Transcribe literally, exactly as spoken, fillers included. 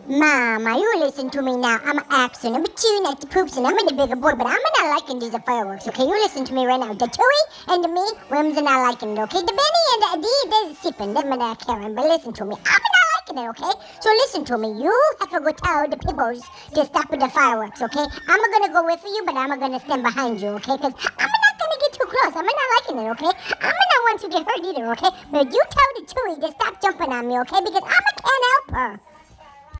Mama, you listen to me now. I'm accent. I'm chewing at the poops and I'm in the bigger boy, but I'm not liking these fireworks, okay? You listen to me right now. The Chewy and the me, Wims are not liking it, okay? The Benny and the D, they're sipping. They're not caring, but listen to me. I'm not liking it, okay? So listen to me. You have to go tell the peoples to stop with the fireworks, okay? I'm gonna go wait for you, but I'm gonna stand behind you, okay? Because I'm not gonna get too close. I'm not liking it, okay? I'm not want to get hurt either, okay? But you tell the Chewy to stop jumping on me, okay? Because I can't help her.